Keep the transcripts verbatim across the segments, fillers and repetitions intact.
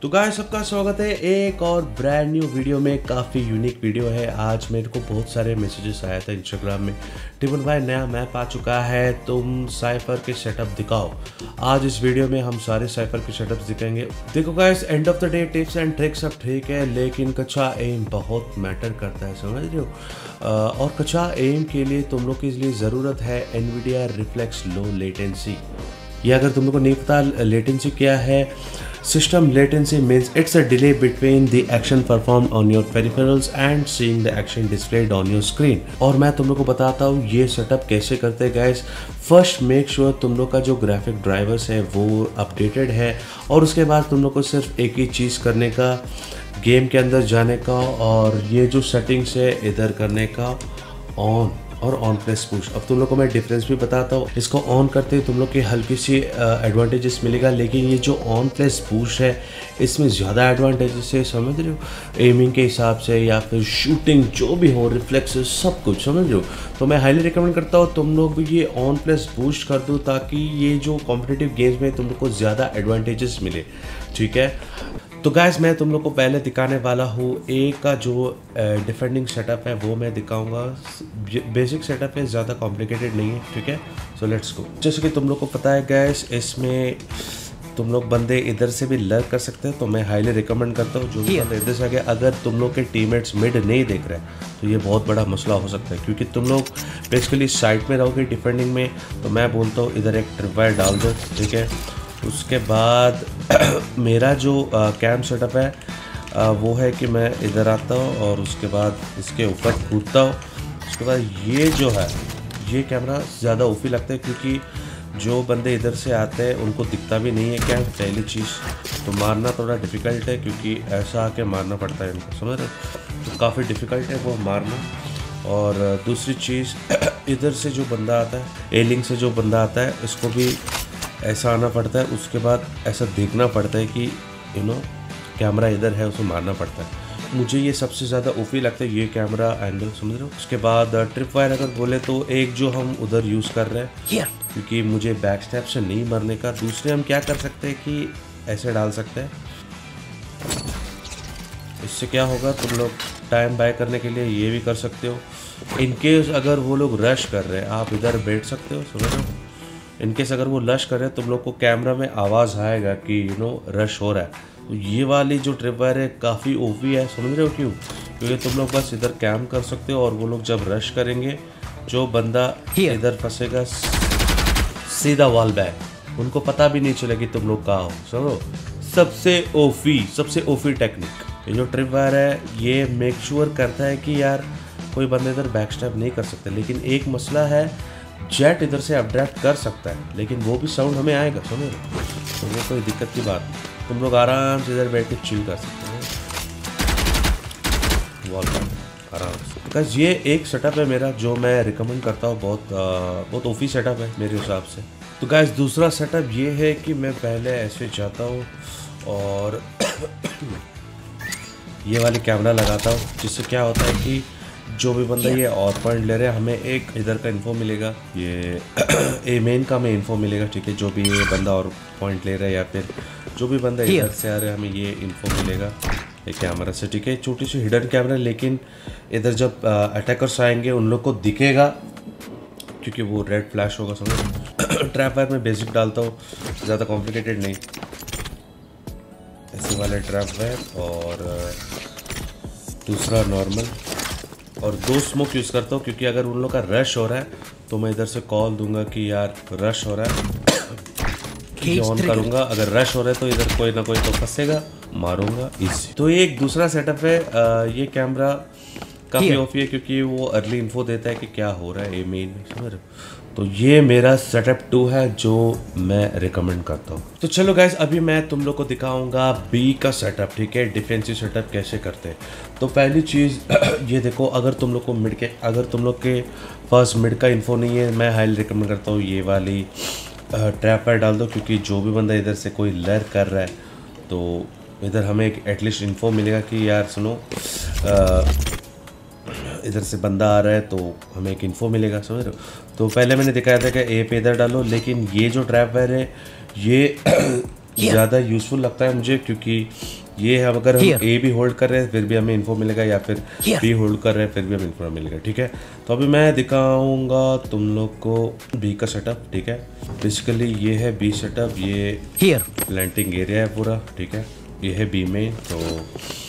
तो गाइस सबका स्वागत है एक और ब्रांड न्यू वीडियो में। काफ़ी यूनिक वीडियो है। आज मेरे को बहुत सारे मैसेजेस आया था इंस्टाग्राम में, टिमन भाई नया मैप आ चुका है, तुम साइफर के सेटअप दिखाओ। आज इस वीडियो में हम सारे साइफर के सेटअप दिखाएंगे। देखो guys, end of the day tips and tricks सब ठीक है, लेकिन कच्चा एम बहुत मैटर करता है, समझ रहे हो। और कच्चा एम के लिए तुम लोग के लिए ज़रूरत है एनवीडिया रिफ्लेक्स लो लेटेंसी। ये अगर तुम लोग को नहीं पता लेटेंसी क्या है, system latency means it's a delay between the action performed on your peripherals and seeing the action displayed on your screen। और मैं तुम लोग को बताता हूँ ये सेटअप कैसे करते हैं गाइस। फर्स्ट मेक श्योर तुम लोग का जो ग्राफिक ड्राइवर्स है वो अपडेटेड है, और उसके बाद तुम लोग को सिर्फ एक ही चीज़ करने का, गेम के अंदर जाने का और ये जो सेटिंग्स है इधर करने का, ऑन और ऑन प्लस पुश। अब तुम लोग को मैं डिफरेंस भी बताता हूँ। इसको ऑन करते ही तुम लोग की हल्की सी एडवांटेजेस मिलेगा, लेकिन ये जो ऑन प्लस पुश है इसमें ज़्यादा एडवांटेजेस है, समझ रहे हो, एमिंग के हिसाब से या फिर शूटिंग जो भी हो, रिफ्लेक्स सब कुछ, समझ रहे हो। तो मैं हाईली रिकमेंड करता हूँ तुम लोग भी ये ऑन प्लस पुश कर दो, ताकि ये जो कॉम्पिटिटिव गेम्स में तुम लोग को ज़्यादा एडवांटेजेस मिले, ठीक है। तो गाइस मैं तुम लोग को पहले दिखाने वाला हूँ ए का जो डिफेंडिंग सेटअप है वो मैं दिखाऊंगा। बेसिक सेटअप है, ज़्यादा कॉम्प्लिकेटेड नहीं है, ठीक है। So let's go. जैसे कि तुम लोग को पता है गाइस, इसमें तुम लोग बंदे इधर से भी लर्क कर सकते हैं, तो मैं हाईली रिकमेंड करता हूँ जो भी बंदे इधर से आगे, अगर तुम लोग के टीममेट्स मिड नहीं देख रहे तो ये बहुत बड़ा मसला हो सकता है, क्योंकि तुम लोग बेसिकली साइड में रहोगे डिफेंडिंग में। तो मैं बोलता हूँ इधर एक ट्रिपवायर डाल दो, ठीक है। उसके बाद मेरा जो आ, कैम सेटअप है आ, वो है कि मैं इधर आता हूँ और उसके बाद इसके ऊपर कूदता हूँ। उसके बाद ये जो है ये कैमरा ज़्यादा ओफी लगता है, क्योंकि जो बंदे इधर से आते हैं उनको दिखता भी नहीं है क्या, पहली चीज़ तो मारना थोड़ा डिफ़िकल्ट है, क्योंकि ऐसा आके मारना पड़ता है इनको, समझ रहे हो। तो काफ़ी डिफ़िकल्ट है वो मारना। और दूसरी चीज़ इधर से जो बंदा आता है, एलिंग से जो बंदा आता है, इसको भी ऐसा आना पड़ता है। उसके बाद ऐसा देखना पड़ता है कि यू नो कैमरा इधर है, उसे मारना पड़ता है। मुझे ये सबसे ज़्यादा ओफी लगता है, ये कैमरा एंगल, समझ रहे हो। उसके बाद ट्रिप वायर अगर बोले तो एक जो हम उधर यूज़ कर रहे हैं, क्योंकि मुझे बैक स्टेप से नहीं मरने का। दूसरे हम क्या कर सकते हैं कि ऐसे डाल सकते हैं, इससे क्या होगा, तुम लोग टाइम बाय करने के लिए ये भी कर सकते हो। इनकेस अगर वो लोग रश कर रहे हैं, आप इधर बैठ सकते हो, समझ रहे हो। इनकेस अगर वो रश कर रहे हैं, तुम लोग को कैमरा में आवाज़ आएगा कि यू नो रश हो रहा है। तो ये वाली जो ट्रिप वायर है काफ़ी ओपी है, समझ रहे हो क्यों, क्योंकि तुम लोग बस इधर कैम कर सकते हो और वो लोग जब रश करेंगे, जो बंदा इधर फंसेगा सीधा वॉल बैक, उनको पता भी नहीं चलेगी तुम लोग कहाँ हो, समझो। सबसे ओफी सबसे ओफी टेक्निक ये जो ट्रिप वायर है, ये मेक श्योर करता है कि यार कोई बंदा इधर बैक स्टेप नहीं कर सकता। लेकिन एक मसला है, जेट इधर से अपड्राफ्ट कर सकता है, लेकिन वो भी साउंड हमें आएगा, समझ लो। तो वो कोई दिक्कत की बात नहीं, तुम लोग आराम से इधर बैठ के चिल कर सकते हैं वॉल पर आराम से। बिकॉज ये एक सेटअप है मेरा जो मैं रिकमेंड करता हूँ, बहुत आ, बहुत ओफी सेटअप है मेरे हिसाब से। तो गाइस दूसरा सेटअप ये है कि मैं पहले ऐसे जाता हूँ और ये वाली कैमरा लगाता हूँ, जिससे क्या होता है कि जो भी बंदा ये और पॉइंट ले रहे हैं, हमें एक इधर का इन्फो मिलेगा, ये ए मेन का हमें इन्फो मिलेगा, ठीक है। जो भी ये बंदा और पॉइंट ले रहा है या फिर जो भी बंदा इधर से आ रहा है, हमें ये इन्फो मिलेगा ये कैमरा से, ठीक है। छोटी सी हिडन कैमरा, लेकिन इधर जब अटैकर्स आएंगे उन लोग को दिखेगा, क्योंकि वो रेड फ्लैश होगा, समझ। ट्रैप वायर में बेसिक डालता हूँ, ज़्यादा कॉम्प्लिकेटेड नहीं, ऐसे वाले ट्रैप वायर, और दूसरा नॉर्मल, और दो स्मोक यूज़ करता हूँ, क्योंकि अगर उन लोग का रश हो रहा है तो मैं इधर से कॉल दूंगा कि यार रश हो रहा है, ऑन करूँगा। अगर रश हो रहा है तो इधर कोई ना कोई तो फंसेगा, मारूंगा इसी। तो ये एक दूसरा सेटअप है। आ, ये कैमरा काफ़ी ऑफी है, क्योंकि वो अर्ली इन्फो देता है कि क्या हो रहा है ए मेन में, समझ रहे हो। तो ये मेरा सेटअप टू है जो मैं रिकमेंड करता हूँ। तो चलो गाइस, अभी मैं तुम लोग को दिखाऊंगा बी का सेटअप, ठीक है, डिफेंसिव सेटअप कैसे करते हैं। तो पहली चीज़ ये देखो, अगर तुम लोग को मिड के अगर तुम लोग के पास मिड का इन्फो नहीं है, मैं हाईली रिकमेंड करता हूँ ये वाली ट्रैप वायर डाल दो, क्योंकि जो भी बंदा इधर से कोई लर कर रहा है तो इधर हमें एक एटलीस्ट इन्फो मिलेगा कि यार सुनो इधर से बंदा आ रहा है, तो हमें एक इन्फो मिलेगा, समझ रहे हो। तो पहले मैंने दिखाया था कि ए पे इधर डालो, लेकिन ये जो ट्रैप वायर है ये ज़्यादा यूज़फुल लगता है मुझे, क्योंकि ये हम अगर हम ए भी होल्ड कर रहे हैं फिर भी हमें इन्फो मिलेगा, या फिर बी होल्ड कर रहे हैं फिर भी हमें इन्फो मिलेगा। ठीक है, तो अभी मैं दिखाऊंगा तुम लोग को बी का सेटअप। ठीक है, बेसिकली ये है बी सेटअप, ये प्लांटिंग एरिया है पूरा। ठीक है, ये है बी में। तो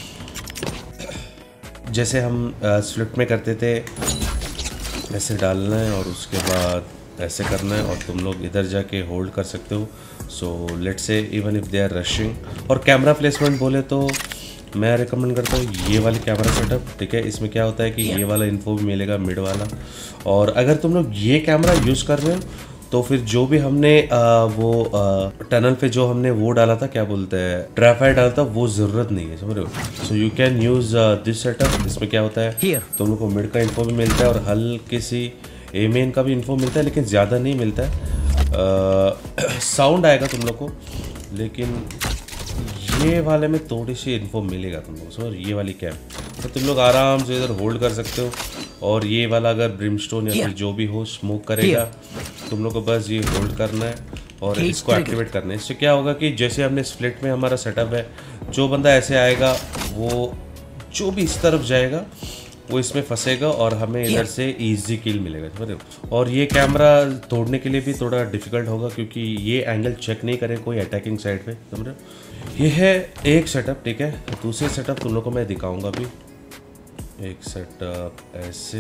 जैसे हम स्विफ्ट में करते थे ऐसे डालना है और उसके बाद ऐसे करना है, और तुम लोग इधर जाके होल्ड कर सकते हो। So let's say even if they are rushing. और कैमरा प्लेसमेंट बोले तो मैं रिकमेंड करता हूँ ये वाली कैमरा सेटअप। ठीक है, इसमें क्या होता है कि ये वाला इन्फो भी मिलेगा मिड वाला, और अगर तुम लोग ये कैमरा यूज़ कर रहे हो तो फिर जो भी हमने आ, वो आ, टनल पे जो हमने वो डाला था, क्या बोलते हैं, ट्रैफाइड डाला था, वो ज़रूरत नहीं है, समझ रहे हो। So you can use this setup. इसमें क्या होता है, तुम लोग को मिड का इन्फो भी मिलता है और हल्की सी ए मेन का भी इन्फो मिलता है, लेकिन ज़्यादा नहीं मिलता है। साउंड आएगा तुम लोग को, लेकिन ये वाले में थोड़ी सी इन्फो मिलेगा तुम लोग। सो ये वाली कैम तो तुम लोग आराम से इधर होल्ड कर सकते हो, और ये वाला अगर ब्रिमस्टोन या फिर जो भी हो स्मोक करेगा, तुम लोग को बस ये होल्ड करना है और इसको एक्टिवेट करना है। इससे क्या होगा कि जैसे हमने स्प्लिट में हमारा सेटअप है, जो बंदा ऐसे आएगा वो जो भी इस तरफ जाएगा वो इसमें फंसेगा और हमें इधर से इजी किल मिलेगा, समझ रहे हो। और ये कैमरा तोड़ने के लिए भी थोड़ा डिफिकल्ट होगा, क्योंकि ये एंगल चेक नहीं करे कोई अटैकिंग साइड पे, समझ रहे हो। ये है एक सेटअप। ठीक है, दूसरे सेटअप तुम लोग को मैं दिखाऊंगा अभी। एक सेटअप ऐसे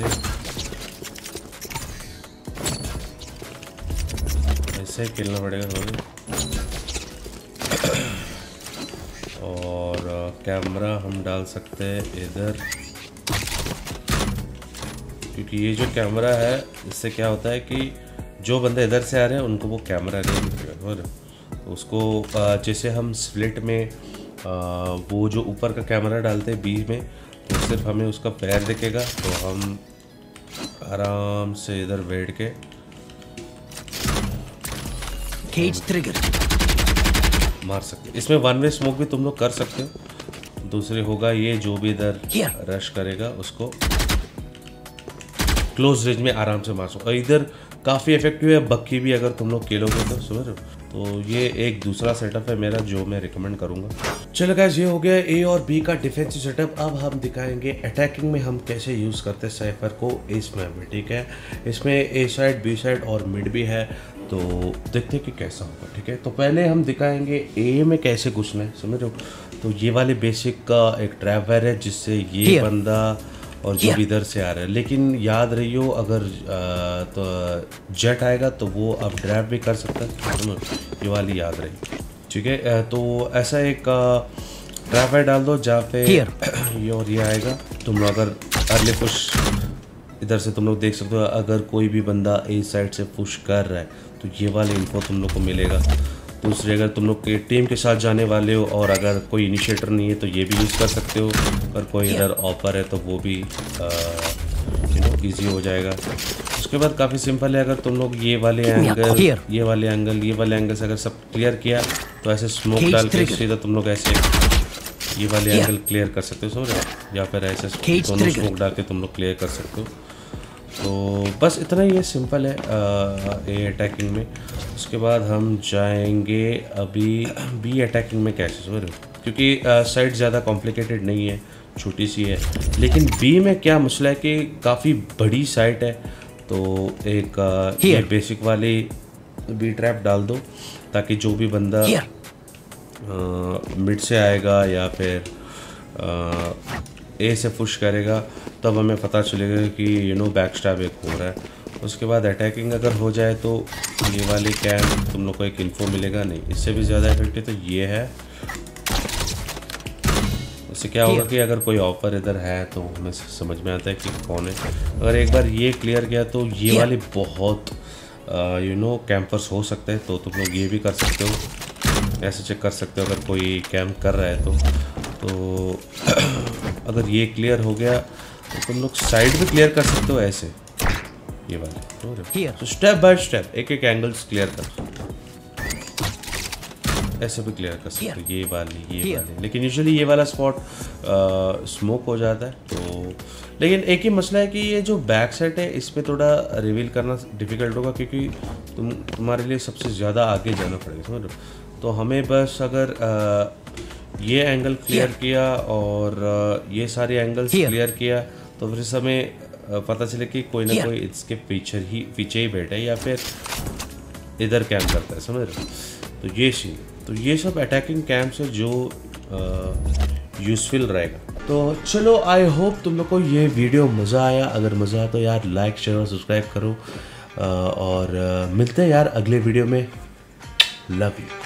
ऐसे खेलना पड़ेगा थोड़ा, और कैमरा हम डाल सकते हैं इधर, क्योंकि ये जो कैमरा है इससे क्या होता है कि जो बंदे इधर से आ रहे हैं उनको वो कैमरा नहीं दिखेगा, और उसको जैसे हम स्प्लिट में वो जो ऊपर का कैमरा डालते हैं बीच में, तो सिर्फ हमें उसका पैर दिखेगा, तो हम आराम से इधर बैठ के केज ट्रिगर मार सकते हैं। इसमें वन वे स्मोक भी तुम लोग कर सकते हो। दूसरे होगा ये जो भी इधर रश करेगा उसको क्लोज रेंज में आराम से मार सकते। और इधर काफ़ी इफेक्टिव है बक्की भी, अगर तुम लोग खेलोगे तो, समझ रहे हो। तो ये एक दूसरा सेटअप है मेरा जो मैं रिकमेंड करूंगा। चलो गाइस, ये हो गया ए और बी का डिफेंसिव सेटअप। अब हम दिखाएंगे अटैकिंग में हम कैसे यूज़ करते हैं साइफर को इस मैप में। ठीक है, इसमें ए साइड, बी साइड और मिड भी है, तो देखते हैं कि कैसा होगा। ठीक है, तो पहले हम दिखाएंगे ए में कैसे घुसना है, समझ रहे हो। तो ये वाली बेसिक का एक ट्रैप वायर है जिससे ये बंदा और जो भी इधर से आ रहा है, लेकिन याद रहियो अगर आ, तो जेट आएगा तो वो अब ड्रैप भी कर सकता है, ये वाली याद रही। ठीक है, तो ऐसा एक ट्रैप वायर डाल दो जहाँ पे ये और ये आएगा। तुम लोग अगर अर्ली पुश इधर से तुम लोग देख सकते हो, अगर कोई भी बंदा इस साइड से पुश कर रहा है तो ये वाली इन्फो तुम लोग को मिलेगा। दूसरी, अगर तुम लोग के टीम के साथ जाने वाले हो और अगर कोई इनिशिएटर नहीं है तो ये भी यूज़ कर सकते हो, और कोई इधर ऑफर है तो वो भी यू नो ईजी हो जाएगा। उसके बाद काफ़ी सिंपल है, अगर तुम लोग ये वाले एंगल ये वाले एंगल ये वाले एंगल से अगर सब क्लियर किया तो ऐसे स्मोक डाल के सीधा तुम लोग ऐसे ये वाले एंगल क्लियर कर सकते हो, समझ रहे हो, या फिर ऐसे दोनों स्मोक डाल के तुम लोग क्लियर कर सकते हो। तो बस इतना ही है, सिंपल है ए अटैकिंग में। उसके बाद हम जाएंगे अभी बी अटैकिंग में कैसे, समझ रहे हो, क्योंकि साइड ज़्यादा कॉम्प्लिकेटेड नहीं है, छोटी सी है। लेकिन बी में क्या मसला है कि काफ़ी बड़ी साइट है, तो एक आ, ये बेसिक वाली बी ट्रैप डाल दो, ताकि जो भी बंदा मिड से आएगा या फिर आ, ए से पुश करेगा तब हमें पता चलेगा कि यू नो बैक स्टैब एक हो रहा है। उसके बाद अटैकिंग अगर हो जाए तो ये वाली कैम तुम लोग को एक इन्फो मिलेगा, नहीं इससे भी ज़्यादा इफेक्टिव तो ये है। इससे क्या होगा कि अगर कोई ऑफर इधर है तो हमें समझ में आता है कि कौन है। अगर एक बार ये क्लियर किया तो ये वाली बहुत यू नो कैंपर्स हो सकते हैं, तो तुम लोग ये भी कर सकते हो, ऐसे चेक कर सकते हो अगर कोई कैंप कर रहा है तो तो अगर ये क्लियर हो गया तो तुम लोग साइड भी क्लियर कर सकते हो ऐसे, ये वाले तो स्टेप बाय स्टेप एक एक एंगल्स क्लियर कर, ऐसे भी क्लियर कर सकते हो ये वाली ये वाली। लेकिन यूजुअली ये वाला स्पॉट स्मोक हो जाता है। तो लेकिन एक ही मसला है कि ये जो बैक सेट है इस पर थोड़ा रिवील करना डिफिकल्ट होगा, क्योंकि तुम तुम्हारे लिए सबसे ज़्यादा आगे जाना पड़ेगा, समझ लो। तो हमें बस अगर आ, ये एंगल क्लियर किया और आ, ये सारे एंगल्स क्लियर किया तो फिर हमें पता चले कि कोई ना कोई इसके पीछे ही पीछे ही बैठा है या फिर इधर कैंप करता है, समझ रहे हो? तो ये सी तो ये सब अटैकिंग कैंप्स है जो यूज़फुल रहेगा। तो चलो, आई होप तुम लोग को ये वीडियो मज़ा आया। अगर मज़ा आया तो यार लाइक शेयर और सब्सक्राइब करो, आ, और आ, मिलते हैं यार अगले वीडियो में। Love you.